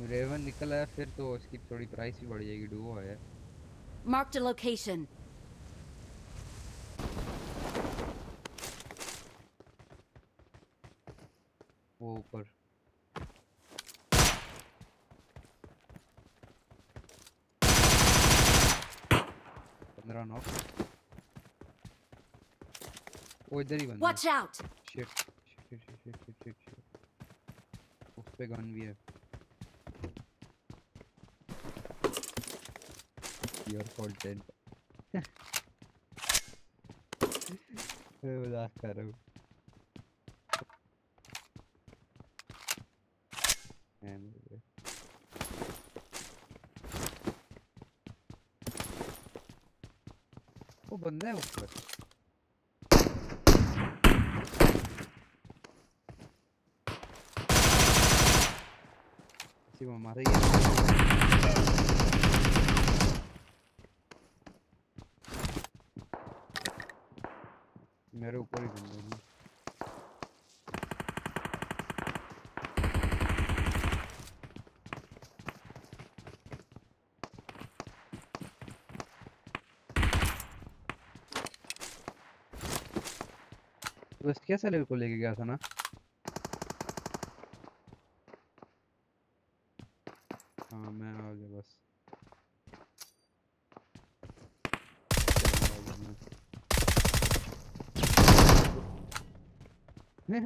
Raven निकल आया फिर तो इसकी थोड़ी प्राइस भी बढ़ जाएगी। डुओ है। Marked a location. वो ऊपर 15 नॉक। वो इधर ही बंदा है। Watch out! Shit shit shit shit shit shit shit. उस पे गन भी है। Your content. मैं मजाक कर रहा हूँ। मैं मिल गया। वो बंदा है ऊपर। किसी को मारा ही है। मेरे ऊपर ही बंदा है। बस कैसा लेवल को लेके गया था ना। हाँ मैं आ गया बस। जा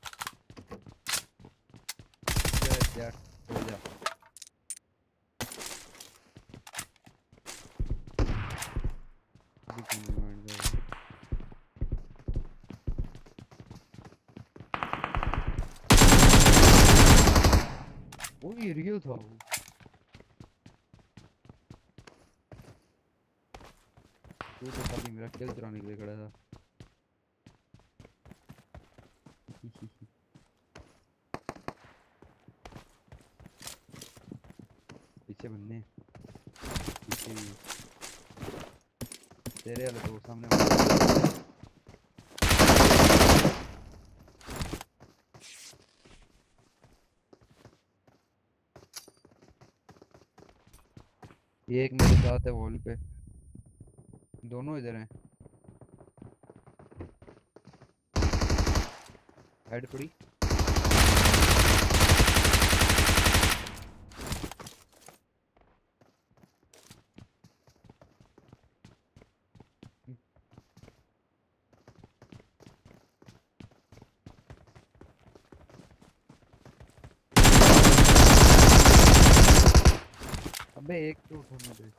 जा हो जा। दिख नहीं मार जाएगा। वो ये रियल था वो। तू तो खाली मेरा किल चुराने के लिए खड़ा था। पीछे बंदे हैं। पीछे भी तेरे वाले दो सामने वाले। ये एक मेरे साथ है वॉल पे। दोनों इधर हैं। हेड पड़ी। अबे एक तो उठाने दे।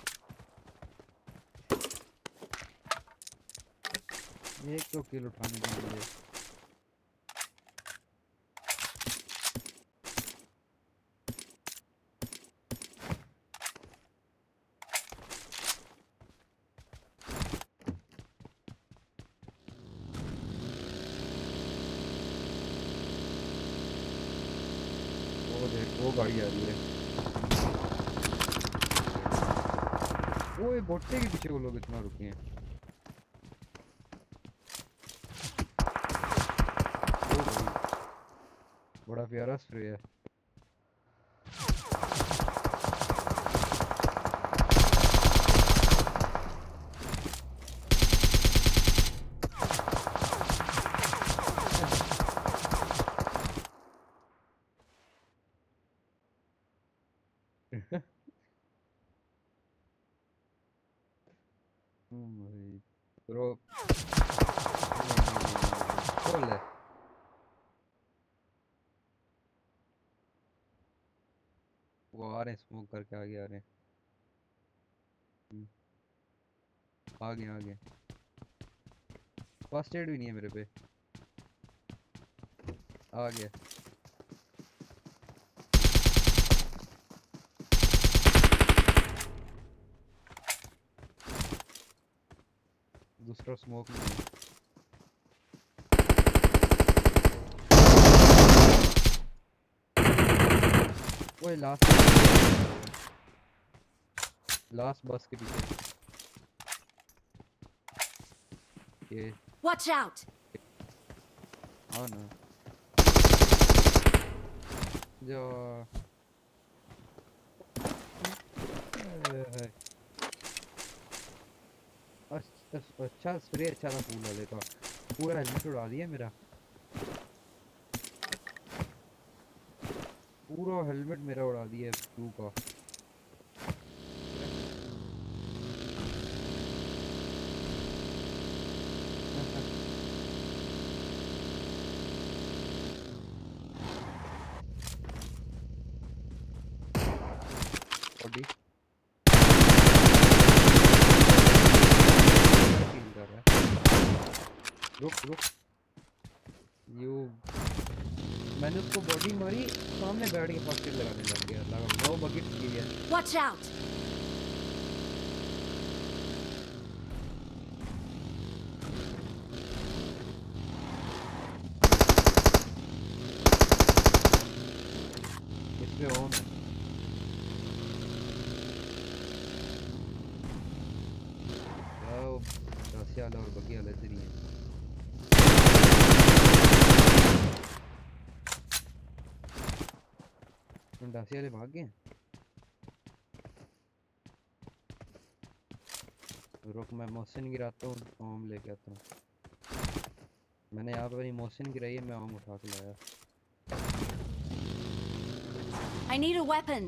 एक तो किल उठाने दे मुझे। वो देख वो गाड़ी आ रही है। ओए बोट्टे के पीछे वो लोग इतना रुके हैं। ओ भाई बड़ा प्यारा स्प्रे है। भाई ब्रो खोल है। वो आ रहे हैं स्मोक करके आगे आ रहे हैं। आ गए आ गए। फर्स्ट एड भी नहीं है मेरे पे। आ गया। दूसरा स्मोक नहीं है। ओए लास्ट बस के पीछे। ये Watch out! हाँ ना। जो है। अच्छा स्प्रे अच्छा था फूल वाले का। पूरा हेलमेट उड़ा दिया मेरा। पूरा हेलमेट मेरा उड़ा दिया ब्लू का। बॉडी फील कर रहा है। रुक रुक। यू मैंने उसको बॉडी मारी, सामने बैठ के फर्स्ट एड लगाने लग गया। लगा वो बकेट की है। Watch out! इस पे ऑन है। जाओ रसिया वाला और बगी वाला इधर ही है। डासिया वाले भाग गए। रुक मैं मोहसिन गिराता हूँ, आम लेके आता हूँ। मैंने यहाँ पे मोहसिन गिराई है, मैं आम उठा के लाया। I need a weapon.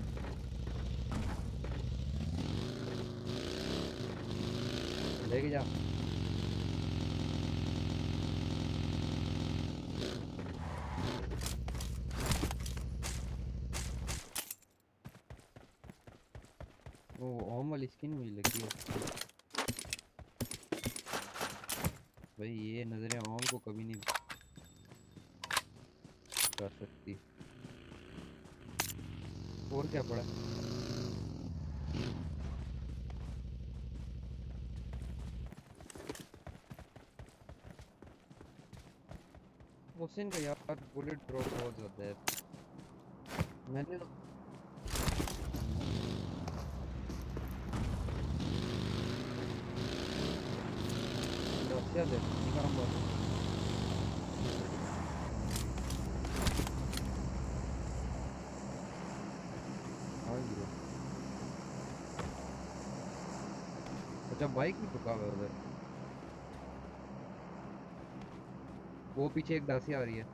लेके जा। वो आम वाली स्किन मुझे लगी है। भाई ये नजरें आम को कभी नहीं कर सकती। और क्या पड़ा? मोहसिन का यार बुलेट ड्रॉप बहुत ज्यादा है। मैंने रसिया दे निकाल बस। हाँ गिरो। अच्छा बाइक भी ठुका हुआ है उधर। वो पीछे एक दासी आ रही है।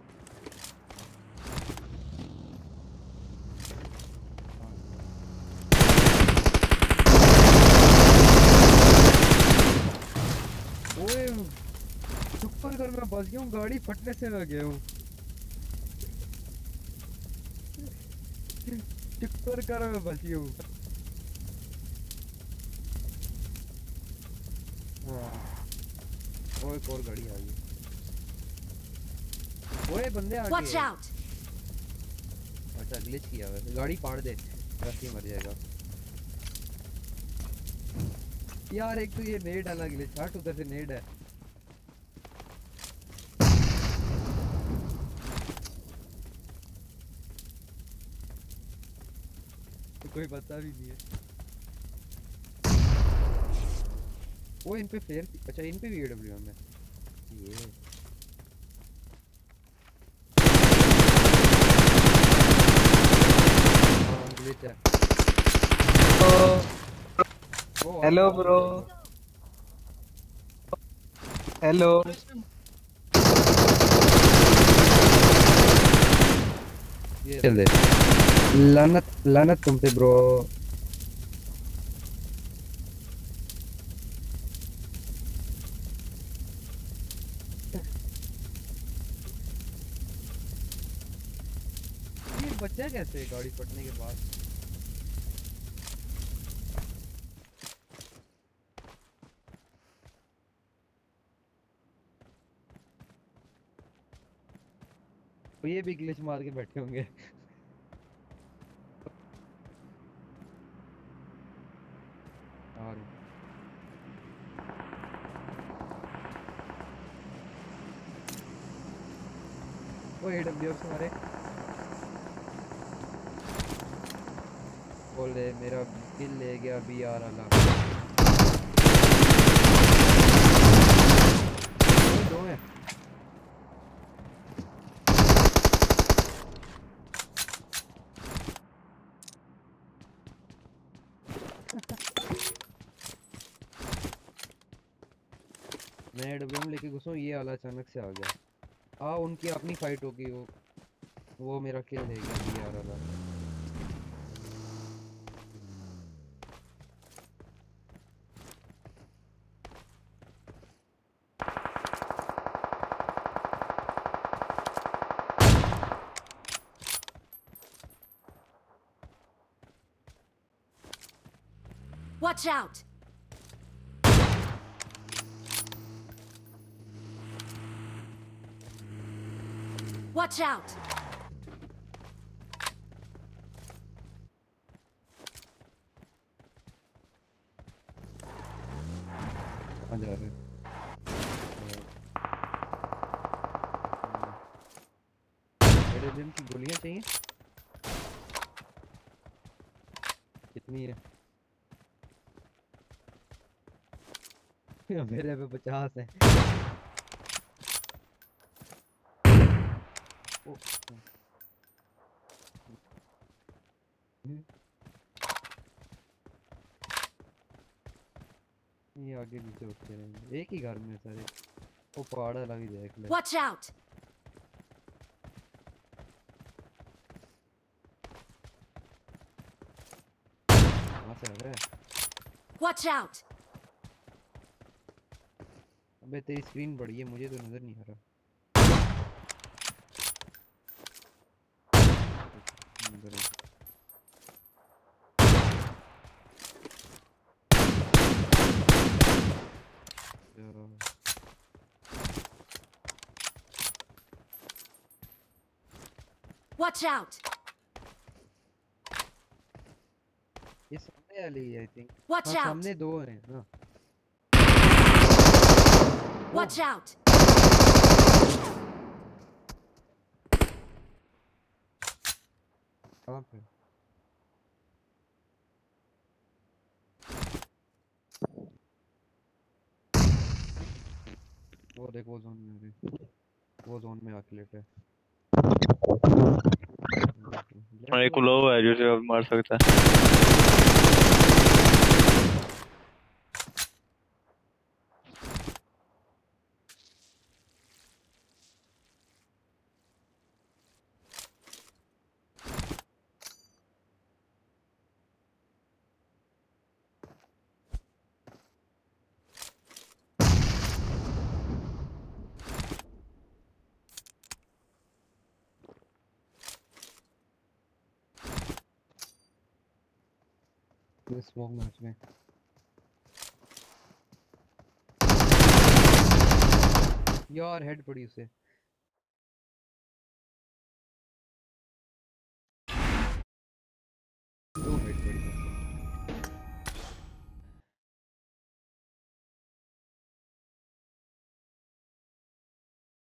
ओए ऊपर कर मैं बच गया हूँ, गाड़ी फटने से मैं गया हूँ। टिप्पर कर मैं बच गया हूँ। हाँ वो एक और गाड़ी आ गई। ओए बंदे आ Watch गए। out! अच्छा ग्लिच किया हुआ है। गाड़ी फाड़ दे, रस्सी मर जाएगा। यार एक तो ये नेड डाला ग्लिच, हट उधर से नेड है। तो कोई पता भी नहीं है। वो इन पे फ्लेयर, अच्छा इन पे भी AWM है ये। हाँ ग्लिच है। ओ हेलो आगे ब्रो। जाएगा। हेलो। ये चल दे। लानत लानत तुम पे ब्रो। ये बच्चा कैसे गाड़ी फटने के बाद? तो ये भी ग्लिच मार के बैठे होंगे। और वो AWM से मारे। बोले मेरा किल ले गया BR वाला। दो है। मैं AWM लेके घुसा हूँ, ये वाला अचानक से आ गया। हाँ उनकी अपनी फाइट होगी, वो मेरा किल ले गया BR वाला। Watch out! Watch out! कहाँ जा रहे हैं? AWM की गोलियां चाहिए? कितनी है? मेरे पे 50 है। ओ, ये आगे नीचे होते रहेंगे, एक ही घर में सारे। वो पहाड़ लग जाए एक ले। Watch out! कहाँ से आ रहा है? Watch out! अबे तेरी स्क्रीन बड़ी है, मुझे तो नजर नहीं आ रहा। अंदर है। यार, Watch out! ये सामने वाली है आई थिंक। Watch हाँ out! सामने दो हैं ना। Watch out! कहाँ पे? वो देख, वो जोन में आ रही, वो जोन में आके लेटे। और एक लेफ्ट लो है जिसे अब मार सकता है। में स्मोक मैच में। यार हेड पड़ी उसे।